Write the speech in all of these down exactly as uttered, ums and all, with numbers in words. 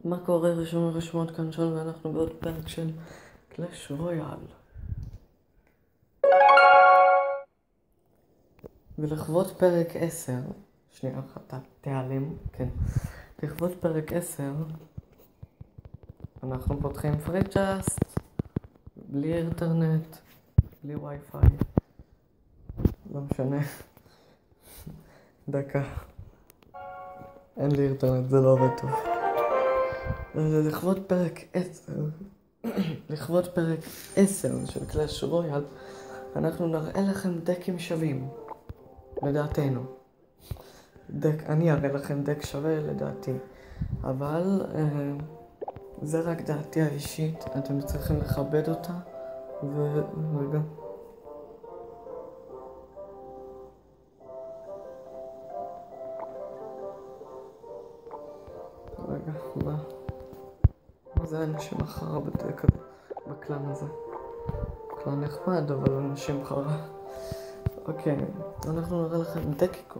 מה קורה רשום ורשומות כאן שון, ואנחנו בעוד פרק של קלאש רויאל. ולכבוד פרק עשר, שנייה אחת, תיעלם, כן. לכבוד פרק עשר, אנחנו פותחים פריצ'אסט, בלי אינטרנט, בלי וי-פיי, לא משנה. דקה. אין לי אינטרנט, זה לא עובד טוב. לכבוד פרק עשר, לכבוד פרק עשר של קלאש רויאל, אנחנו נראה לכם דקים שווים, לדעתנו. דק, אני אראה לכם דק שווה לדעתי, אבל אה, זה רק דעתי האישית, אתם צריכים לכבד אותה, ורגע. רגע, מה? מה זה אנשים אחרה בדק הזה, בקלן הזה? קלן נחמד, אבל אנשים אחרה. אוקיי, אנחנו נראה לכם דקיקו.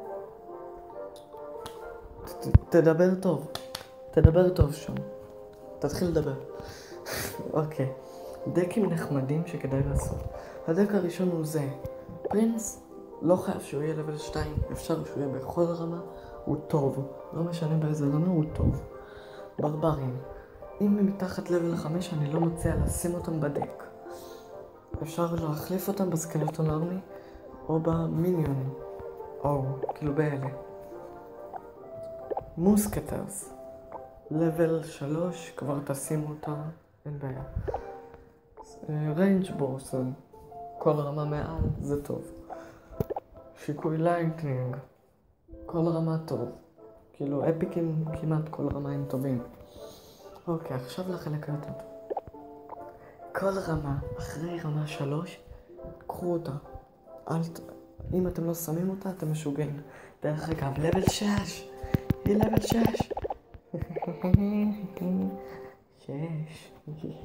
תדבר טוב, תדבר טוב שם. תתחיל לדבר. אוקיי, דקים נחמדים שכדאי לעשות. הדק הראשון הוא זה. פרינס, לא חייב שהוא יהיה לבל שתיים, אפשר שהוא יהיה בכל רמה, הוא טוב. לא משנה באיזה רמה, הוא טוב. ברברים. אם הם מתחת לבל חמש, אני לא מציע לשים אותם בדק. אפשר להחליף אותם בסקלטון ארמי, או במיניון, או כאילו באלה. מוסקטרס, לבל שלוש, כבר תשימו אותה, אין בעיה. ריינג' בורסון, כל רמה מעל, זה טוב. שיקוי ליינטנינג, כל רמה טוב. כאילו אפיקים כמעט כל רמה הם טובים. אוקיי, עכשיו לחלק היותר טוב. כל רמה, אחרי רמה שלוש, קחו אותה. אל... אם אתם לא שמים אותה, אתם משוגעים. דרך אגב, לבל שש. היא לבל שש. שש.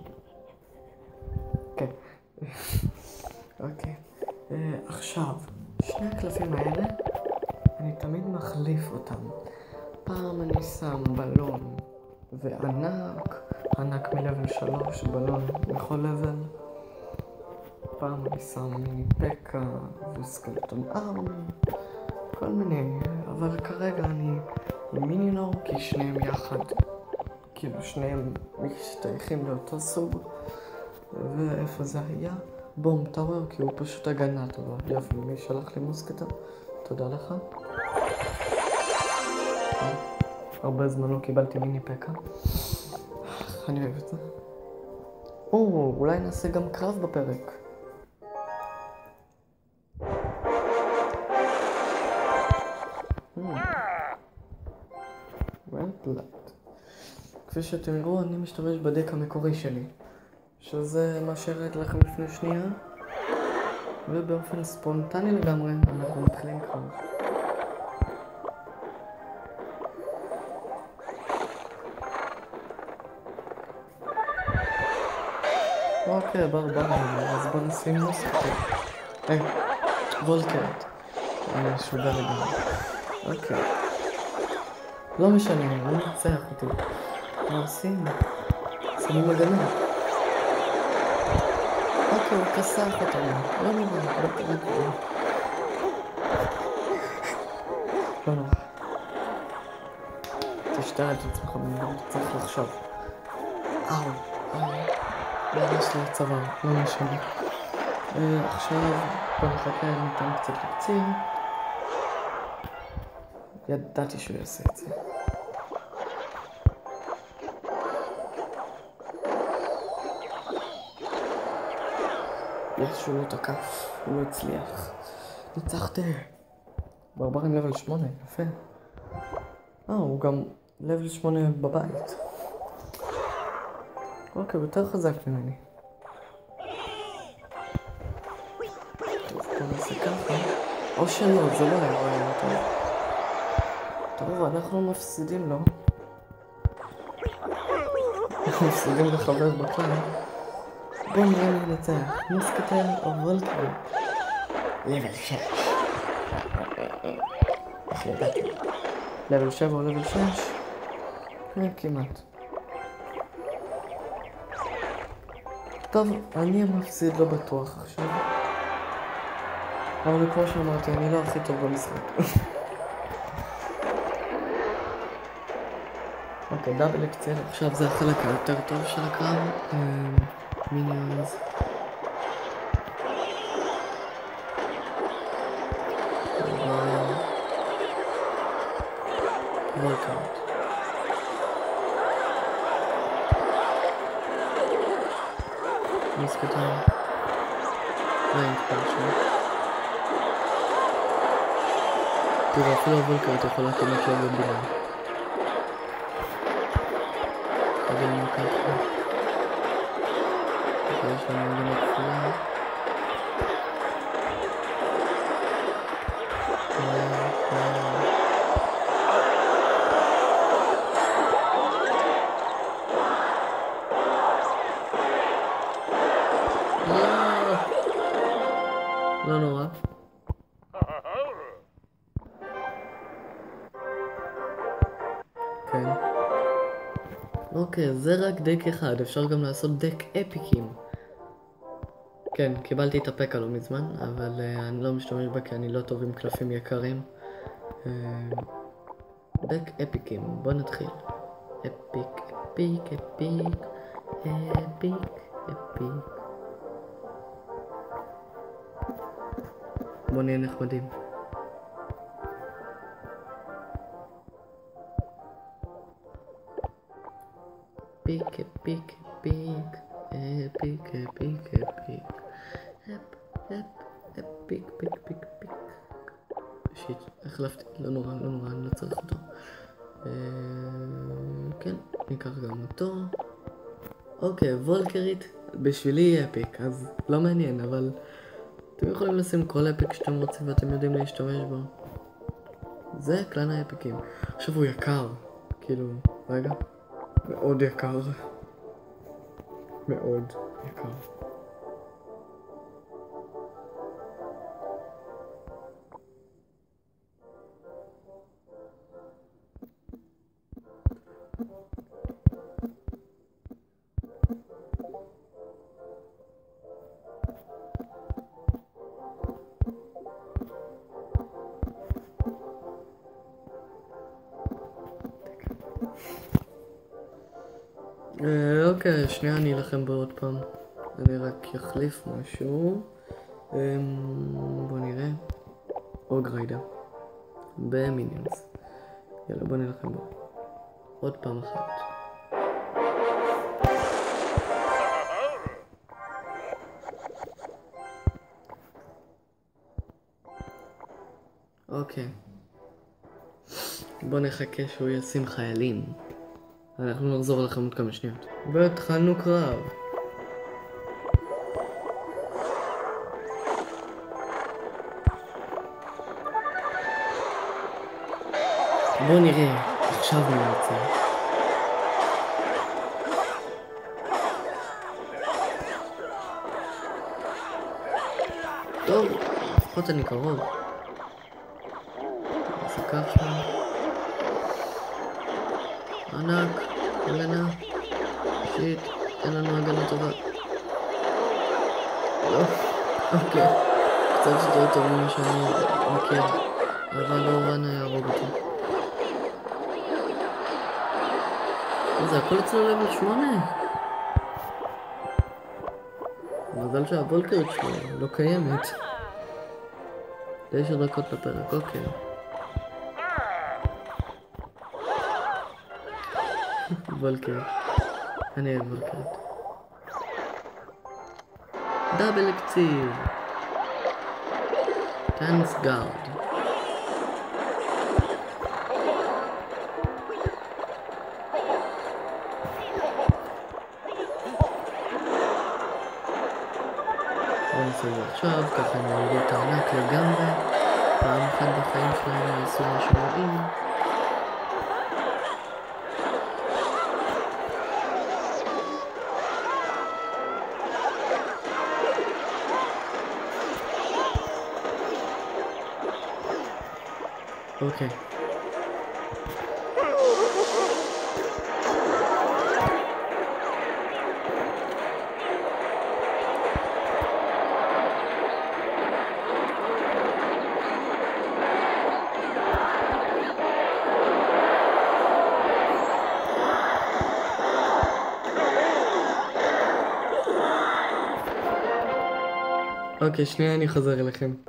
כן. אוקיי. עכשיו, שני הקלפים האלה, אני תמיד מחליף אותם. פעם אני שם בלון וענק, ענק מלבל שלוש, בלון בכל לבל. פעם אני שם מיני פקה וסקלטון ארמי, כל מיני, אבל כרגע אני עם מיניונור, כי שניהם יחד, כאילו שניהם משתייכים לאותו סוג. ואיפה זה היה? בום טאוור, כי הוא פשוט הגנה טובה. יופי, מי שלח לי מוסקטר? תודה לך. הרבה זמן לא קיבלתי מיני פקה. אני אוהב את זה. או, אולי נעשה גם קרב בפרק. כפי שתראו, אני משתמש בדק המקורי שלי, שזה מה שהראיתי לכם לפני שנייה, ובאופן ספונטני לגמרי אנחנו מתחילים קרב. אוקיי, ברברים, אז בוא נשים מוסקטר. היי, וולקרט. אני משוגע לגמרי. אוקיי. לא משנה, הוא נצח אותי. מה עושים? שמים הגנה. אוקיי, הוא כסח אותנו. לא נורא, לא קרה כלום. לא נורא. תשתעל את עצמך במיוחד, צריך לחשוב. אאו, אאו. לא, יש לי צוואר, לא משנה. עכשיו, בוא נחכה, ניתן קצת לקציר. ידעתי שהוא יעשה את זה. יש שהוא לא תקף, הוא לא הצליח. ניצחתי. ברברים לבל שמונה, יפה. אה, הוא גם לבל שמונה בבית. אוקיי, הוא יותר חזק ממני. טוב, בוא נעשה ככה. או שלא, זה לא היה רעיון טוב. טוב, אנחנו מפסידים לו. אנחנו מפסידים לחבר בקלן. בוא נראה מי נצח. מוסקטר או וולקרט? לבל שש. איך ידעתי? לבל שבע או לבל שש? אני כמעט. טוב, אני המפסיד לא בטוח עכשיו. אבל כמו שאמרתי, אני לא הכי טוב במשחק. אוקיי, דאבל אקסל, עכשיו זה החלק היותר טוב של הקרב. מיניונס. וולקאוט. מסקטון. ריינק פרשן. תראו, אפילו הוולקאוט יכול להקים את לב בבילה. קבל מוקד פה. יש לנו גם הכפולה. לא נורא. כן. אוקיי, זה רק דק אחד, אפשר גם לעשות דק אפיקים. כן, קיבלתי את הפקה לא מזמן, אבל uh, אני לא משתמש בה כי אני לא טוב עם קלפים יקרים. Uh, דק אפיקים, בוא נתחיל. אפיק, אפיק, אפיק, אפיק, אפיק. בוא נהיה נחמדים. פיק, פיק, פיק, פיק, פיק, פיק. אפ, אפ, פיק, פיק, פיק, פיק. שיט, החלפתי, לא נורא, לא נורא, אני לא צריך אותו. כן, ניקח גם אותו. אוקיי, וולקרית, בשבילי יהיה אפיק, אז לא מעניין, אבל אתם יכולים לשים כל אפיק שאתם רוצים ואתם יודעים להשתמש בו. זה קלן האפיקים. עכשיו הוא יקר, כאילו, רגע. מאוד יקר. מאוד יקר. אוקיי, שנייה אני אלחם בו עוד פעם. אני רק אחליף משהו. בוא נראה. אוג ריידר. במיניונס. יאללה, בוא נלחם בו. עוד פעם אחת. אוקיי. בוא נחכה שהוא ישים חיילים. אנחנו נחזור לכם עוד כמה שניות. והתחלנו קרב. בוא נראה, עכשיו אני רוצה. טוב, לפחות אני קרוב. זה ככה. ענק, הגנה, שיט, אין לנו הגנה טובה. לא, אוקיי, קצת יותר טוב ממה שאני מכיר, אבל לא רנה יהרוג אותי. מה זה, הכל אצלו לבל שמונה? מזל שהוולקרית שלו לא קיימת. תשע דקות לפרק, אוקיי. וולקרית. אני אוהב וולקרית. דאבל קציב. טאנס גארד. בוא נעשה את זה עכשיו, ככה אני אוהב את הענק לגמרי. פעם אחת בחיים שלהם יעשו משהו רעים. אוקיי. אוקיי, שנייה אני חוזר אליכם.